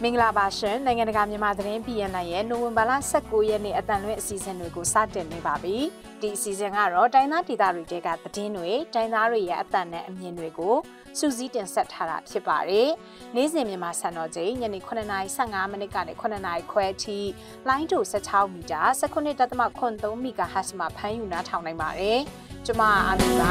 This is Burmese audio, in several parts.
င်္ဂလာပါရှင်နိုင်ငံတကာမြန်မာသတင်းပြည်နိုင်ရဲ့နိုဝင်ဘာလ19ရက်နေ့အတန်လွင့်အစီအစဉ်တွေကိုစတင်နေပါပြီဒီအစီအစဉ်ကတော့တိုင်းသားဒေသတွေကသတင်းတွေတိုင်းသားတွေရဲ့အတန်နဲ့အမြင်တွေကိုစူးစီးတင်ဆက်ထားတာဖြစ်ပါတယ်နေ့စဉ်မြန်မာစံတော်ချိန်ညနေ9:15မိနစ်ကနေ9:00ခွဲအထိလိုင်းတူ16မီတာ19.3 MHz မှာဖမ်းယူနားထောင်နိုင်ပါတယ်ကျွန်မအာမီပါ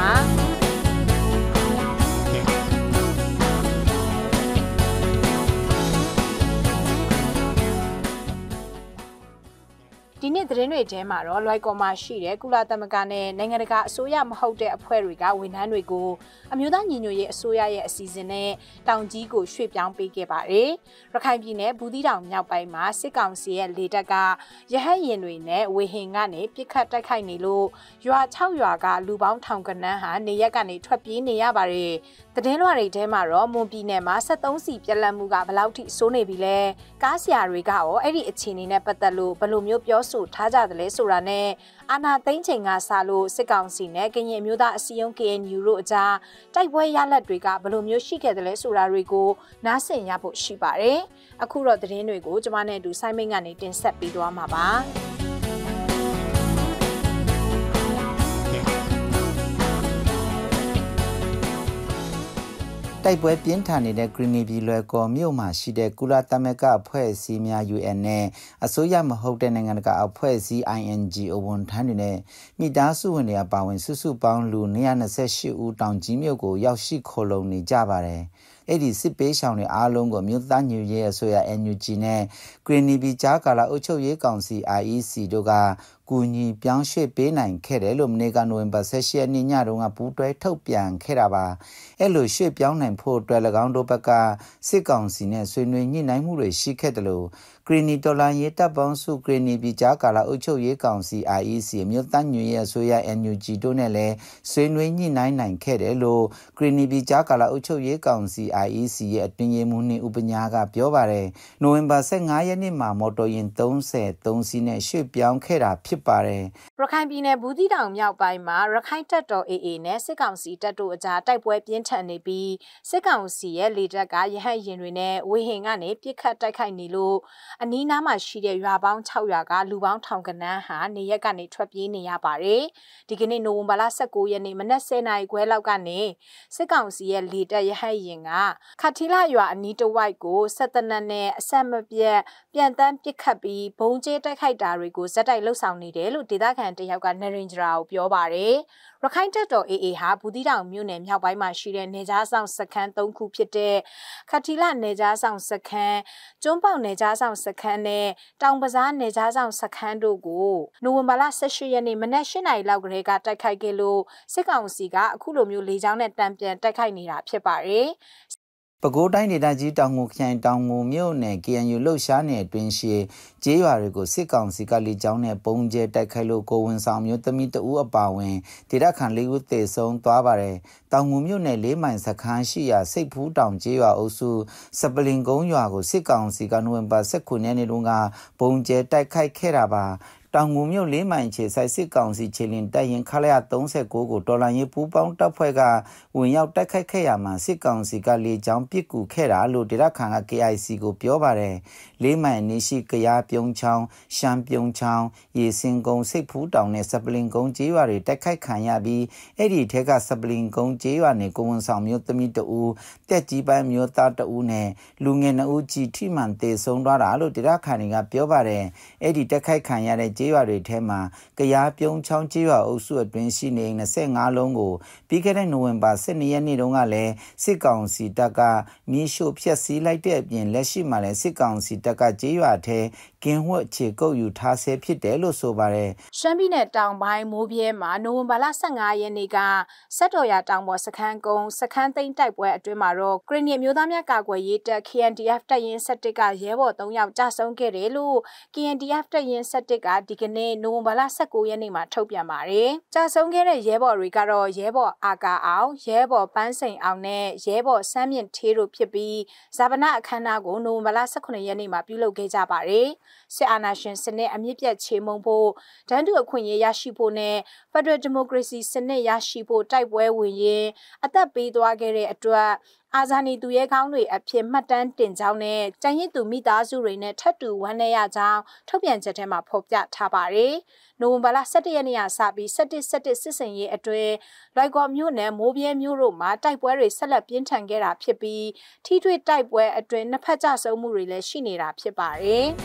ဒီနေ့သတင်းတွေထဲမှာတော့လွိုက်ကော်မှာရှိတဲ့ကုလသမဂ္ဂနဲ့နိုင်ငံတကာအစိုးရမဟုတ်တဲ့အဖွဲ့တွေကဝန်ထမ်းတွေကိုအမျိုးသားညီညွတ်ရေးအစိုးရရဲ့အစီအစဉ်နဲ့တောင်ကြီးကိုရွှေ့ပြောင်းပေးခဲ့ပါတယ်။ရခိုင်ပြည်နယ်ဘူးသီးတောင်မြောက်ပိုင်းမှာစစ်ကောင်စီရဲ့လေတပ်ကရဟတ်ယာဉ်တွေနဲ့ဝေဟင်ကနေပစ်ခတ်တိုက်ခိုက်နေလို့ရွာ6ရွာကလူပေါင်းထောင်ကနန်းဟာနေရက်ကနေထွက်ပြေးနေရပါတယ်။သတင်းလွှာတွေထဲမှာတော့မွန်ပြည်နယ်မှာ73စီပြက်လက်မှုကဘလောက်ထိစိုးနေပြီလဲ။ကားဆရာတွေကရောအဲ့ဒီအခြေအနေနဲ့ပတ်သက်လို့ဘယ်လိုမျိုးပြောဆိုထားကြတယ်လဲဆိုတာနဲ့အာနာသိန်းချိန်ကစလို့စစ်ကောင်စီနဲ့ကရင်မျိုးသားအစည်းအရုံး KNU တို့အကြားတိုက်ပွဲရလဒ်တွေကဘယ်လိုမျိုးရှိခဲ့တယ်လဲဆိုတာတွေကိုနားဆင်ရဖို့ရှိပါတယ်။အခုတော့သတင်းတွေကိုကျွန်မနဲ့အတူဆိုင်းမိတ်ကနေတင်ဆက်ပေးသွားမှာပါ။တိုက်ပွဲပြင်းထန်နေတဲ့ Green ပြည်လွယ်ကော်မြို့မှာရှိတဲ့ကုလသမဂ္ဂအဖွဲ့အစည်းများ UN နဲ့အစိုးရမဟုတ်တဲ့နိုင်ငံတကာအဖွဲ့အစည်း INGO ဝန်ထမ်းတွေနဲ့မိသားစုဝင်တွေအပါအဝင်စုစုပေါင်းလူ228ဦးတောင်ကြီးမြို့ကိုရောက်ရှိခိုလုံနေကြပါတယ်။အဲ့ဒီစစ်ပေးရှောင်တွေအားလုံးကိုမြို့သားညွရေးအစိုးရ NUG နဲ့ Green ပြည်ကြားကာလအုပ်ချုပ်ရေးကောင်စီ IEC တို့ကကူညီပြောင်းရွှေ့ပေးနိုင်ခဲ့တယ်လို့မနေ့ကနိုဝင်ဘာ16ရက်နေ့ညတုန်းကပူးတွဲထုတ်ပြန်ခဲ့တာပါအဲ့လိုရွှေ့ပြောင်းနိုင်ဖို့အတွက်၎င်းတို့ဘက်ကစစ်ကောင်စီနဲ့ဆွေးနွေးညှိနှိုင်းမှုတွေရှိခဲ့တယ်လို့ဂရီနီတော်လိုင်းရေးတပ်ပေါင်းစုဂရီနီပြည်ကြားကာလအုပ်ချုပ်ရေးကောင်စီ IEC မြို့သားညွရေးအစိုးရ NUG တို့နဲ့လည်းဆွေးနွေးညှိနှိုင်းနိုင်ခဲ့တယ်လို့ဂရီနီပြည်ကြားကာလအုပ်ချုပ်ရေးကောင်စီ IEC ရဲ့အတွင်းရေးမှူးနှင့်ဥပညာကပြောပါတယ်နိုဝင်ဘာ15ရက်နေ့မှာမော်တော်ယာဉ်33စီးနဲ့ရွှေ့ပြောင်းခဲ့တာဖြစ်ပါတယ်ရခိုင်ပြည်နယ်ဘူးသီးတောင်မြောက်ပိုင်းမှာရခိုင်တပ်တော် AA နဲ့စစ်ကောင်စီတပ်တို့အကြားတိုက်ပွဲပြင်းထန်နေပြီးစစ်ကောင်စီရဲ့လေတပ်ကရဟတ်ယာဉ်တွေနဲ့ဝေဟင်ကနေပစ်ခတ်တိုက်ခိုက်နေလို့အနီးနားမှာရှိတဲ့ရွာပေါင်း6ရွာကလူပေါင်းထောင်ကနန်းဟာနေရက်ကနေထွက်ပြေးနေရပါတယ်။ဒီကနေ့နိုဝင်ဘာလ19ရက်နေ့မနက်10:00နာရီခွဲလောက်ကနေစစ်ကောင်စီရဲ့လေတပ်ရဟတ်ယာဉ်ကခတ်ထီလာရွာအနီးတစ်ဝိုက်ကိုဆက်တနက်နဲ့အဆက်မပြတ်ပြန်တန်းပစ်ခတ်ပြီးဘုံကျဲတိုက်ခိုက်တာတွေကိုဇက်တိုက်လှုပ်ဆောင်နေတယ်လို့ဒေသခံတယောက်ကနရင်ဂျရာကိုပြောပါတယ်။ရခိုင်တပ်တော် AA ဟာဘူးသီးတောင်မြို့နယ်မြောက်ပိုင်းမှာရှိတဲ့နေကြားဆောင်စခန်း3ခုဖြစ်တဲ့ခတ်ထီလာနေကြားဆောင်စခန်းကျွန်းပေါက်နေကြားဆောင်စခန်းနဲ့တောင်ပဇားနေကြားဆောင်စခန်းတို့ကိုနိုဝင်ဘာလ18ရက်နေ့မနက်8:00နာရီလောက်ကလေးကတိုက်ခိုက်ခဲ့လို့စစ်ကောင်စီကအခုလိုမျိုးလေကြောင်းနဲ့တံပြန်တိုက်ခိုက်နေတာဖြစ်ပါတယ်။ပဲခူးတိုင်းဒေသကြီးတောင်ငူခရိုင်တောင်ငူမြို့နယ် KNU လှုပ်ရှားနယ်အတွင်းရှိကျေးရွာတွေကိုစစ်ကောင်စီကလေကြောင်းနဲ့ပုံကျဲတိုက်ခိုက်လို့ကိုဝင်ဆောင်မျိုးသမီးတဦးအပါဝင်ဒေသခံ၄ဦးသေဆုံးသွားပါတယ်။တောင်ငူမြို့နယ်၄မိုင်စခန်းရှိရာစိတ်ဖူးတောင်ကျေးရွာအုပ်စုစပလင်ကုန်းရွာကိုစစ်ကောင်စီကနိုဝင်ဘာ19ရက်နေ့တုန်းကပုံကျဲတိုက်ခိုက်ခဲ့တာပါ။တောင်ငူမြို့၄မိုင်ခြေဆိုင်စစ်ကောင်စီခြေလင်တပ်ရင်ခလာရ39ကိုတော်လိုင်းရေးပူးပေါင်းတပ်ဖွဲ့ကဝင်ရောက်တိုက်ခိုက်ခဲ့ရမှာစစ်ကောင်စီကလေကြောင်းပစ်ကူခဲ့တာလို့ဒေသခံက KIC ကိုပြောပါတယ်၄မိုင်နေရှိကရားပြုံးချောင်းရှမ်းပြုံးချောင်းရေစင်ကုန်းစိတ်ဖူးတောင်နဲ့စပလင်ကုန်းကျေးရွာတွေတိုက်ခိုက်ခံရပြီးအဲ့ဒီထက်ကစပလင်ကုန်းကျေးရွာနဲ့ကိုဝန်ဆောင်မျိုးသမီးတဦးတက်ကြီးပိုင်းမျိုးသားတဦးနဲ့လူငယ်2ဦးကြီးထိမှန်သေဆုံးသွားတာလို့ဒေသခံတွေကပြောပါတယ်အဲ့ဒီတိုက်ခိုက်ခံရတဲ့ကျေးရွာတွေထဲမှာကရားပြုံးချောင်းကျေးရွာအုပ်စုအတွင်းရှိနေ25လုံးကိုပြီးခဲ့တဲ့နိုဝင်ဘာ12ရက်နေ့တုန်းကလည်းစစ်ကောင်စီတပ်ကမီးရှို့ဖျက်ဆီးလိုက်တဲ့အပြင်လက်ရှိမှာလည်းစစ်ကောင်စီတပ်ကကျေးရွာထဲကင်းဝှက်ခြေကုပ်ယူထားဆဲဖြစ်တယ်လို့ဆိုပါတယ်ရှမ်းပြည်နယ်တောင်ပိုင်းမိုးပြဲမှာနိုဝင်ဘာလ15ရက်နေ့ကစက်တော်ရတောင်ပေါ်စခန်းကုန်းစခန်းသိမ်းတိုက်ပွဲအတွင်းမှာတော့ဂရနီမျိုးသားများကာကွယ်ရေးတပ် KNDF တပ်ရင်း17ကရဲဘော်3ယောက်ကြာဆုံးခဲ့တယ်လို့ KNDF တပ်ရင်း17ကဒီကနေ့နိုဝင်ဘာလ19ရက်နေ့မှာထုတ်ပြန်ပါတယ်။ကြာဆုံးခဲ့တဲ့ရဲဘော်တွေကတော့ရဲဘော်အာကာအောင်ရဲဘော်ပန်းစိန်အောင်နဲ့ရဲဘော်စမ်းမြင့်ထေးတို့ဖြစ်ပြီးဇာပနာအခမ်းအနားကိုနိုဝင်ဘာလ18ရက်နေ့မှာပြုလုပ်ခဲ့ကြပါတယ်။စစ်အာဏာရှင်စနစ်အမြင့်ပြတ်ချေမှုန်းဖို့တန်းတူအခွင့်အရေးရရှိဖို့နဲ့ဖက်ဒရယ်ဒီမိုကရေစီစနစ်ရရှိဖို့တိုက်ပွဲဝင်ရင်းအသက်ပေးသွားခဲ့တဲ့အတွက်အာဇာနည်သူရဲကောင်းတွေအဖြစ်မှတ်တမ်းတင်ကြောင်းနဲ့ကျန်ရစ်သူမိသားစုတွေနဲ့ထပ်တူဝမ်းနည်းရကြောင်းထုတ်ပြန်ချက်ထဲမှာဖော်ပြထားပါတယ်။နိုဝင်ဘာလ17ရက်နေ့ကစပြီး17စစ်စင်ရေးအတွင်းလွိုက်ကော်မြို့နယ်မိုးပြဲမြို့တို့မှာတိုက်ပွဲတွေဆက်လက်ပြင်းထန်ခဲ့တာဖြစ်ပြီးထိတွေ့တိုက်ပွဲအတွင်းနှစ်ဖက်ကြဆုံမှုတွေလည်းရှိနေတာဖြစ်ပါတယ်။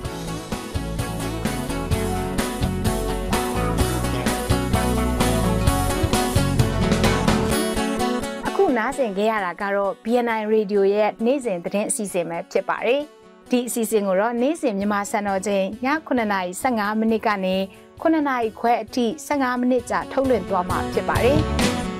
နားဆင်ခဲ့ရတာကတော့ BNI Radio ရဲ့နေ့စဉ်သတင်းအစီအစဉ်ပဲဖြစ်ပါတယ်။ဒီအစီအစဉ်ကိုတော့နေ့စဉ်မြန်မာစံတော်ချိန်ည9:15မိနစ်ကနေ9:00ခွဲအထိ15မိနစ်ကြာထုတ်လွှင့်သွားမှာဖြစ်ပါတယ်။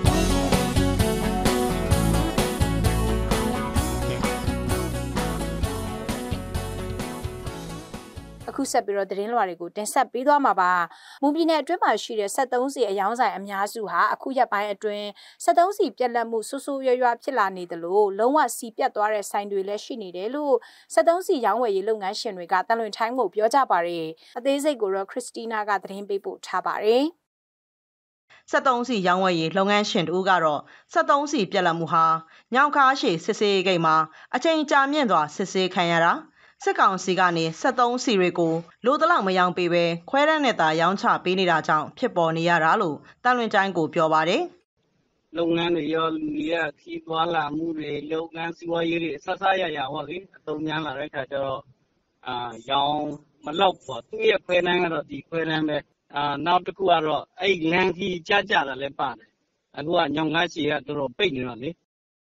အခုဆက်ပြီးတော့သတင်းလွှာတွေကိုတင်ဆက်ပေးသွားမှာပါ။မွန်ပြည်နယ်အတွင်းမှာရှိတဲ့73စီအယောင်းဆိုင်အများစုဟာအခုရက်ပိုင်းအတွင်း73စီပြက်လက်မှုဆူဆူရွရွဖြစ်လာနေတယ်လို့လုံးဝစီပြတ်သွားတဲ့ဆိုင်တွေလည်းရှိနေတယ်လို့73စီရောင်းဝယ်ရေးလုပ်ငန်းရှင်တွေကတန်လွင်ထိုင်းကိုပြောကြပါရယ်။အသေးစိတ်ကိုတော့ခရစ်စတီနာကသတင်းပေးပို့ထားပါရယ်။73စီရောင်းဝယ်ရေးလုပ်ငန်းရှင်တို့ကတော့73စီပြက်လက်မှုဟာညောင်ခါရှိစစ်ဆေးဂိတ်မှာအချိန်ကြာမြင့်စွာစစ်ဆေးခံရတာစစ်ကောင်စီကနေ73စီတွေကိုလိုတလောက်မရောင်းပေးပဲခွဲတန်းနဲ့သာရောင်းချပေးနေတာကြောင့်ဖြစ်ပေါ်နေရတာလို့တန်လွင်တိုင်းကိုပြောပါတယ်။လုပ်ငန်းတွေရောလူတွေကခီးသွားလာမှုတွေလုပ်ငန်းစီးပွားရေးတွေအဆဆရရဟောလေအသုံးများလာတဲ့အခါကျတော့ရောင်းမလောက်ပေါ့သူရဲ့ခွဲတန်းကတော့ဒီခွဲတန်းပဲနောက်တစ်ခုကတော့အဲ့လန်ခီကြတာလည်းပါတယ်အခုကညောင်ငါးချီကတော်တော်ပိတ်နေတော့လေ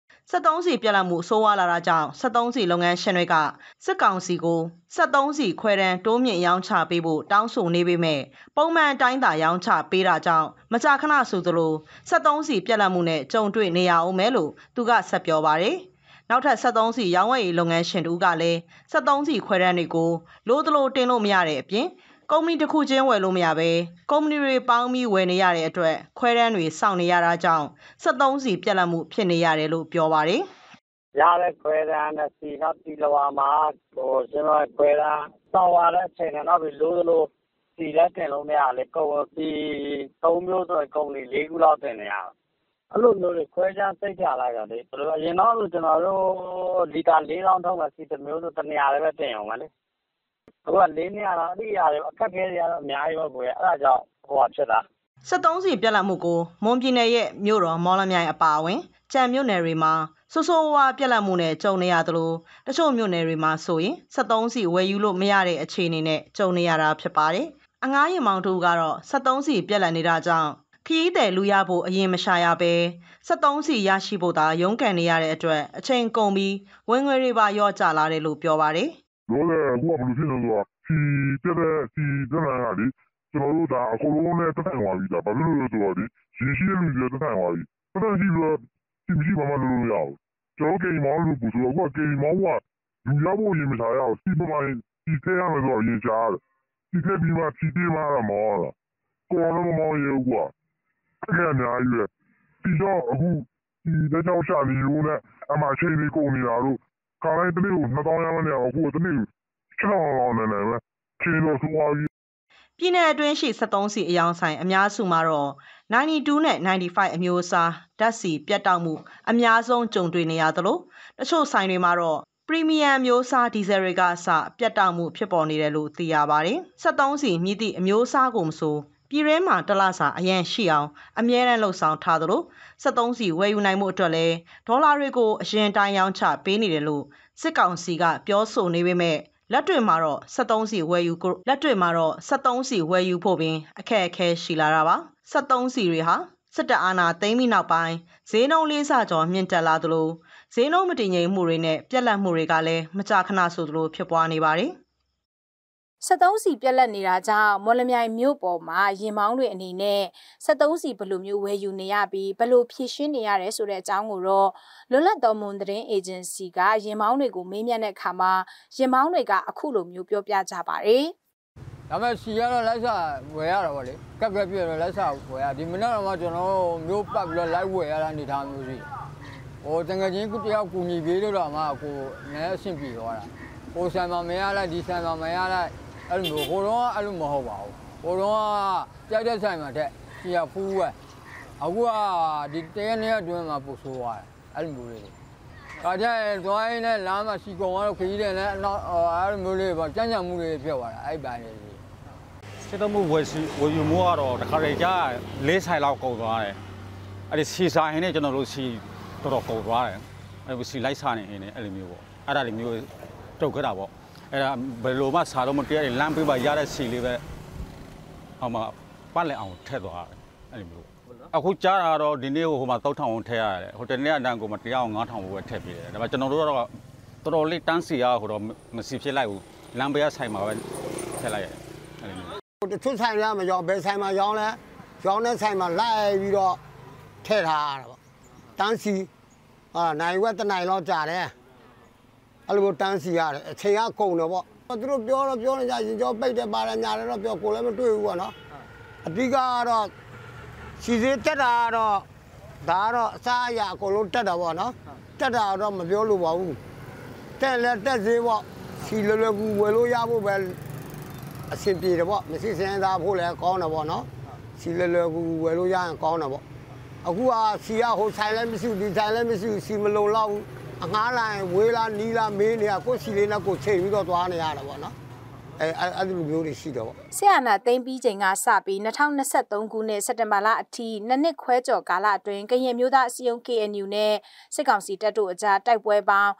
73စီပြက်လက်မှုဆိုးဝါးလာတာကြောင့်73စီလုပ်ငန်းရှင်တွေကစစ်ကောင်စီကို73စီခွဲတန်းတိုးမြင့်ရောင်းချပေးဖို့တောင်းဆိုနေပေမဲ့ပုံမှန်တိုင်းသာရောင်းချပေးတာကြောင့်မကြာခဏဆိုသလို73စီပြက်လက်မှုနဲ့ကြုံတွေ့နေရအောင်မဲလို့သူကဆက်ပြောပါတယ်။နောက်ထပ်73စီရောင်းဝယ်ရေးလုပ်ငန်းရှင်တို့ကလည်း73စီခွဲတန်းတွေကိုလိုသလိုတင်လို့မရတဲ့အပြင်ကုမ္ပဏီတစ်ခုချင်းဝယ်လို့မရပဲကုမ္ပဏီတွေပေါင်းပြီးဝယ်နေရတဲ့အတွက်ခွဲတန်းတွေစောင့်နေရတာကြောင့်73စီပြက်လက်မှုဖြစ်နေရတယ်လို့ပြောပါတယ်။ရတဲ့ခွဲတန်းနဲ့စီနောက်ဒီလဝါမှာကျွန်တော်ခွဲတန်းစောင့်ရတဲ့အချိန်နဲ့နောက်ပြီးလိုစီလက်တင်လို့မရလေကုန်စီ3မျိုးဆိုကုမ္ပဏီ4ခုလောက်တင်နေရတယ်။အဲ့လိုမျိုးတွေခွဲခြားစိတ်ချလိုက်တာလေဘယ်လိုအရင်တော့ကျွန်တော်တို့လီတာ4000ထုတ်မှစီတစ်မျိုးဆိုတနေရာလည်းပဲတင်အောင်ပါလေအခုက4နေရာတော့အတိအရာတွေအခက်ခဲတွေကတော့အများကြီးပဲကိုယ်အဲ့ဒါကြောင့်ဖြစ်တာ 73စီပြက်လက်မှုကိုမွန်ပြည်နယ်ရဲ့မြို့တော်မော်လမြိုင်အပါအဝင်ကြံမြို့နယ်တွေမှာဆိုးဆိုးဝါးပြက်လက်မှုနဲ့ကြုံနေရသလိုတချို့မြို့နယ်တွေမှာဆိုရင်73စီဝယ်ယူလို့မရတဲ့အခြေအနေနဲ့ကြုံနေရတာဖြစ်ပါတယ်အငားရင်မောင်တို့ကတော့73စီပြက်လက်နေတာကြောင့်ခရီးသည်လူရဖို့အရင်မရှာရပဲ73စီရရှိဖို့သာရုန်းကန်နေရတဲ့အတွက်အချိန်ကုန်ပြီးဝင်ငွေတွေပါရော့ကျလာတယ်လို့ပြောပါတယ်လောလေအခုကဘယ်လိုဖြစ်နေလဲဆိုတော့စီတက်လာတာလေကျွန်တော်တို့ဒါအကုန်လုံးနဲ့တက်ထိုင်သွားပြီဒါဘာလို့လဲဆိုတော့ဒီရရှိတဲ့လူတွေတက်ထိုင်သွားပြီတက်ထိုင်ကြည့်လို့ဒီမရှိဘာမှလုပ်လို့မရဘူးကျွန်တော်ကိန်းမောင်းလို့ပူဆိုတော့အခုကကိန်းမောင်းကလူရဖို့ရင်မစားရအောင်စီပမိုင်းစီထဲရမယ်ဆိုတော့ရင်ရှားတယ်စီထဲပြီးမှစီပြေးမှတော့မောင်းလာကိုယ်တော့မောင်းရုပ်ကွာအဲ့ဒါအများကြီးပဲဒီတော့အခုဒီလက်ချောင်းရှာနေရုံနဲ့အမှချိန်လေးကုန်နေတာတို့ခါတိုင်းတနေ့ကို2000ရမ်းနေအောင်အခုတနေ့600နဲ့လည်းပဲချိန်လို့ဆိုသွားပြီပြည်내အတွင်းရှိ73စီအယောင်ဆိုင်အများစုမှာတော့92နဲ့95အမျိုးအစားဓာတ်ဆီပြတ်တောက်မှုအများဆုံးကြုံတွေ့နေရသလိုတချို့ဆိုင်တွေမှာတော့ပရီမီယံအမျိုးအစားဒီဇယ်တွေကအစပြတ်တောက်မှုဖြစ်ပေါ်နေတယ်လို့သိရပါတယ်73စီမြည်သည့်အမျိုးအစားကိုမဆိုပြည်ရဲမှာတလစာအရန်ရှိအောင်အမြဲတမ်းလှုပ်ဆောင်ထားသလို73စီဝယ်ယူနိုင်မှုအတွက်လည်းဒေါ်လာတွေကိုအရင်တိုင်းရောင်းချပေးနေတယ်လို့စစ်ကောင်စီကပြောဆိုနေပေမဲ့လက်တွေ့မှာတော့73စီဝယ်ယူဖို့ပင်အခက်အခဲရှိလာတာပါ73စီတွေဟာစစ်တပ်အာဏာသိမ်းပြီးနောက်ပိုင်းဈေးနှုန်းလေးဆကျော်မြင့်တက်လာသလိုဈေးနှုန်းမတည်ငြိမ်မှုတွေနဲ့ပြက်လက်မှုတွေကလည်းမကြာခဏဆိုသလိုဖြစ်ပွားနေပါတယ် 73စီပြက်လက်နေတာကြောင့်မော်လမြိုင်မြို့ပေါ်မှာရင်မောင်းတွေအနေနဲ့73စီဘယ်လိုမျိုးဝယ်ယူနေရပြီးဘယ်လိုဖြည့်ရှင်းနေရတယ်ဆိုတဲ့အကြောင်းကိုတော့လွတ်လပ်သောမွန်သတင်းအေဂျင်စီကရင်မောင်းတွေကိုမေးမြန်းတဲ့အခါမှာရင်မောင်းတွေကအခုလိုမျိုးပြောပြကြပါတယ်။ဒါပေမဲ့စီကတော့လိုက်စားဝယ်ရတာပေါ့လေ။ကက်ကက်ပြည့်တော့လိုက်စားဝယ်ရဒီမနေ့တော့ကျွန်တော်မျိုးပတ်ပြီးတော့လိုက်ဝယ်ရတာအနေထားမျိုးရှိတယ်။ဟိုတကယ်ချင်းတယောက်ကူညီပေးလို့တော့မှကိုနည်းအဆင်ပြေသွားတာ။ဟိုဆိုင်မှာမရလိုက်ဒီဆိုင်မှာမရလိုက်အဲ့လိုမျိုးဟိုတော့အဲ့လိုမဟုတ်ပါဘူးဟိုတော့ကြိုက်တဲ့ဆိုင်မှာတက်စီဖူးပဲအခုကဒီတရက်နေ့အတွင်းမှာပို့ဆိုးသွားတယ်အဲ့လိုမျိုးလေးဒါကြရင်သွားရင်းနဲ့လမ်းမှာစီကုံကတော့ခကြီးတယ်နဲ့နောက်အဲ့လိုမျိုးလေးပေါ့ကြမ်းကြမ်းမှုတွေဖြစ်သွားတာအဲ့ပိုင်းလေးစစ်တော့မှုဝယ်ယူမှုကတော့တခါတည်းကြာ4ဆိုင်လောက်ကုန်သွားတယ်အဲ့ဒီစီဆိုင်နဲ့ကျွန်တော်တို့စီတော်တော်ကုန်သွားတယ်အဲ့စီလိုက်စားနေနေအဲ့လိုမျိုးပေါ့အဲ့ဒါလေးမျိုးတုတ်ခဲ့တာပေါ့အဲ့ဒါဘယ်လိုမှစားတော့မတည့်ရလမ်းပေးပါရတဲ့စီလေးပဲဟိုမှာပတ်လက်အောင်ထည့်သွားတယ်အဲ့လိုမျိုးအခုကြားတာတော့ဒီနေ့ဟိုမှာ3000ထည့်ရတယ်ဟိုတနေ့အတန်းကိုမတရားအောင်9000ပဲထည့်ပေးတယ်ဒါပေမဲ့ကျွန်တော်တို့ကတော့တော်တော်လေးတန်းစီရဟိုတော့မစီဖြစ်လိုက်ဘူးလမ်းပေးရဆိုင်မှာပဲထည့်လိုက်ရတယ်အဲ့လိုမျိုးတချို့ဆိုင်ရမရောဘယ်ဆိုင်မှာရောင်းလဲရောင်းတဲ့ဆိုင်မှာလိုက်ပြီးတော့ထည့်ထားရတာပေါ့တန်းစီနိုင်ဝက်တနိုင်လောက်ကြာတယ်အဲ့လိုတန်းစီရတယ်အချိန်ကကုန်တယ်ပေါ့သူတို့ပြောနေကြရင်ကြောပိတ်တယ်ပါတယ်ညာတယ်တော့ပြောကိုလည်းမတွေ့ဘူးပေါ့နော်အဓိကကတော့စီစစ်တက်တာတော့ဒါကတော့အစားအရာအကုန်လုံးတက်တာပေါ့နော်တက်တာတော့မပြောလို့ပါဘူးတက်လဲတက်သေးပေါ့စီလွယ်လွယ်ကူဝယ်လို့ရဖို့ပဲအဆင်ပြေတယ်ပေါ့မရှိစင်းသားဖို့လည်းကောင်းတယ်ပေါ့နော်စီလွယ်လွယ်ကူဝယ်လို့ရရင်ကောင်းတယ်ပေါ့အခုကစီကဟိုဆိုင်လည်းမရှိဘူးဒီဆိုင်လည်းမရှိဘူးစီမလုံလောက်ဘူးအငှားလိုက်ဝေးလားနီးလားမေးနေရကိုစီလေးနဲ့ကိုချိန်ပြီးတော့သွားနေရတာပေါ့နော်အဲ့ဒီလိုမျိုးတွေရှိတော့ဆရာနာသိမ်းပြီးချိန်ကစပြီး2023ခုနှစ်စက်တင်ဘာလအထိနှစ်ခွဲကျော်ကာလအတွင်းကရင်မျိုးသားအစည်းအရုံး KNU နဲ့စစ်ကောင်စီတပ်တို့အကြားတိုက်ပွဲပေါင်း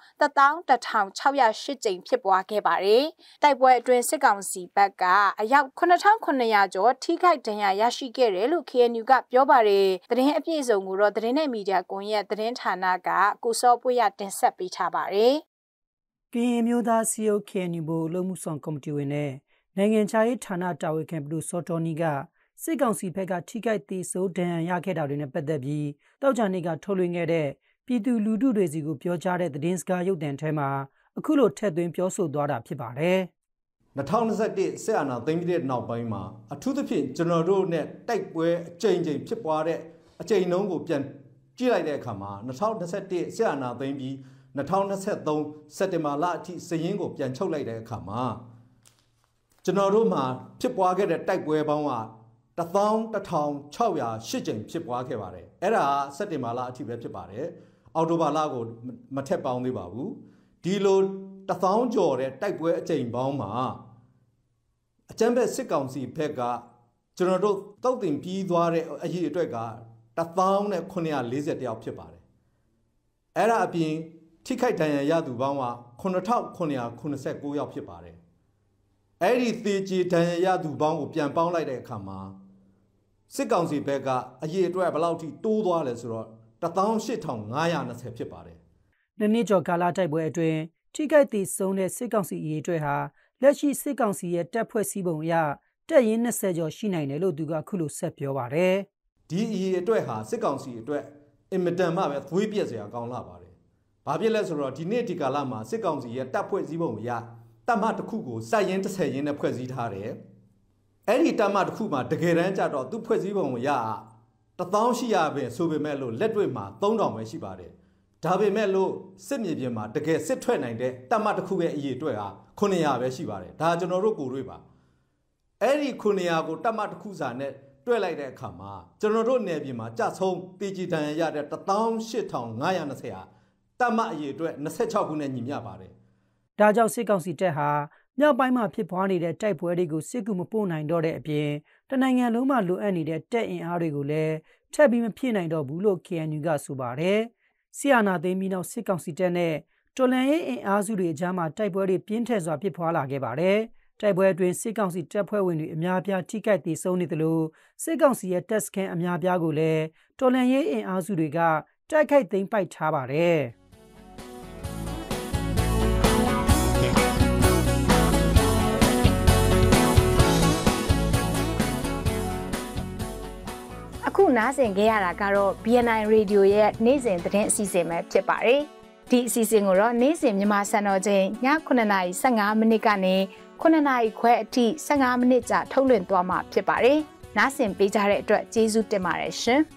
11608ကြိမ်ဖြစ်ပွားခဲ့ပါတယ်။တိုက်ပွဲအတွင်းစစ်ကောင်စီဘက်ကအယောက်9900ကျော်ထိခိုက်ဒဏ်ရာရရှိခဲ့တယ်လို့ KNU ကပြောပါတယ်။သတင်းအပြည့်အစုံကိုတော့သတင်းနဲ့မီဒီယာကွန်ရက်သတင်းဌာနကကိုစောပွေရတင်ဆက်ပေးထားပါတယ်။ကရင်မျိုးသားစီယို KNU ဘိုလုံမှုဆောင်ကော်မတီဝင်နဲ့နိုင်ငံခြားရေးဌာနတာဝန်ခံဘလူစောတော်နီကစစ်ကောင်စီဘက်ကထိခိုက်သေးစိုးဒဏ်ရာရခဲ့တာတွေနဲ့ပတ်သက်ပြီးတောက်ကြနေကထုတ်လွှင့်ခဲ့တဲ့ပြည်သူလူထုတွေစီကိုပြောကြားတဲ့သတင်းစကားရုပ်သံထဲမှာအခုလိုထည့်သွင်းပြောဆိုသွားတာဖြစ်ပါတယ်။2021စစ်အာဏာသိမ်းပြီးတဲ့နောက်ပိုင်းမှာအထူးသဖြင့်ကျွန်တော်တို့နဲ့တိုက်ပွဲအကြိမ်ကြိမ်ဖြစ်ပွားတဲ့အကြိမ်နှုန်းကိုပြန်ကြည့်လိုက်တဲ့အခါမှာ2021စစ်အာဏာသိမ်းပြီး2023စက်တင်ဘာလအထိစည်ရင်းကိုပြန်ချုပ်လိုက်တဲ့အခါမှာကျွန်တော်တို့မှာဖြစ်ပွားခဲ့တဲ့တိုက်ပွဲပေါင်းက11608ကြိမ်ဖြစ်ပွားခဲ့ပါတယ်အဲ့ဒါစက်တင်ဘာလအထိပဲဖြစ်ပါတယ်အောက်တိုဘာလကိုမထက်ပေါင်းသေးပါဘူးဒီလို1000ကျော်တဲ့တိုက်ပွဲအကြိမ်ပေါင်းမှာအကြမ်းဖက်စစ်ကောင်စီဘက်ကကျွန်တော်တို့တောက်တင်ပြီးသွားတဲ့အရေးအတွက်က1940တယောက်ဖြစ်ပါတယ်အဲ့ဒါအပြင်ထိခိုက်ဒဏ်ရာရသူပေါင်းက9989ယောက်ဖြစ်ပါတယ်အဲ့ဒီသေကြေဒဏ်ရာရသူပေါင်းကိုပြန်ပေါင်းလိုက်တဲ့အခါမှာစစ်ကောင်စီဘက်ကအရေးအတွက်ဘယ်လောက်ထိတိုးသွားလဲဆိုတော့18520ဖြစ်ပါတယ်နှစ်ကျော်ကာလတိုက်ပွဲအတွင်းထိခိုက်သေးဆုံးတဲ့စစ်ကောင်စီအရေးအတွက်ဟာလက်ရှိစစ်ကောင်စီရဲ့တပ်ဖွဲ့စည်းပုံအရတပ်ရင်း20ကျော်ရှိနိုင်တယ်လို့သူကခုလိုဆက်ပြောပါတယ်ဒီအရေးအတွက်ဟာစစ်ကောင်စီအတွက်အင်မတန်မှပဲသွေးပြက်စရာကောင်းလာပါတယ်ဘာဖြစ်လဲဆိုတော့ဒီနေ့ဒီကာလမှာစစ်ကောင်စီရဲ့တပ်ဖွဲ့စည်းပုံအရတပ်မတစ်ခုကိုစိုက်ရင်30ရင်းနဲ့ဖွဲ့စည်းထားတယ်အဲ့ဒီတပ်မတစ်ခုမှာတကယ်တမ်းကျတော့သူဖွဲ့စည်းပုံအရ1800ပဲဆိုပေမဲ့လို့လက်တွေ့မှာ3000ပဲရှိပါတယ်ဒါပေမဲ့လို့စစ်မြေပြင်မှာတကယ်စစ်ထွက်နိုင်တဲ့တပ်မတစ်ခုရဲ့အရေးအတွက်ဟာ900ပဲရှိပါတယ်ဒါကျွန်တော်တို့ကိုတွေ့ပါအဲ့ဒီ900ကိုတပ်မတစ်ခုစာနဲ့တွဲလိုက်တဲ့အခါမှာကျွန်တော်တို့နယ်ပြည်မှာကြဆုံးတေဂျီတန်ရတဲ့18520ဟာတပ်မအရေးအတွက်26ခုနဲ့ညီမျှပါတယ်။ဒါကြောင့်စစ်ကောင်စီတပ်ဟာမြောက်ပိုင်းမှာဖြစ်ပွားနေတဲ့တိုက်ပွဲတွေကိုစစ်ကူမပို့နိုင်တော့တဲ့အပြင်တနိုင်ငံလုံးမှာလိုအပ်နေတဲ့တပ်အင်အားတွေကိုလည်းထပ်ပြီးမဖြစ်နိုင်တော့ဘူးလို့ KNU ကဆိုပါတယ်။ဆီယနာသိမ်းပြီးနောက်စစ်ကောင်စီတပ်နဲ့တော်လှန်ရေးအင်အားစုတွေအကြားမှာတိုက်ပွဲတွေပြင်းထန်စွာဖြစ်ပွားလာခဲ့ပါတယ်။တိုက်ပွဲအတွင်းစစ်ကောင်စီတပ်ဖွဲ့ဝင်တွေအများပြားထိခိုက်ဒေဆုံးနေသလိုစစ်ကောင်စီရဲ့တပ်စခန်းအများပြားကိုလည်းတော်လှန်ရေးအင်အားစုတွေကတိုက်ခိုက်သိမ်းပိုက်ထားပါတယ်။အခုနားဆင်ခဲ့ရတာကတော့ BNI Radio ရဲ့နေ့စဉ်သတင်းအစီအစဉ်ပဲဖြစ်ပါတယ်။ဒီအစီအစဉ်ကိုတော့နေ့စဉ်မြန်မာစံတော်ချိန်ည9:15မိနစ်ကနေ9:00ခွဲအထိ15မိနစ်ကြာထုတ်လွှင့်သွားမှာဖြစ်ပါတယ်။နားဆင်ပေးကြတဲ့အတွက်ကျေးဇူးတင်ပါတယ်ရှင်။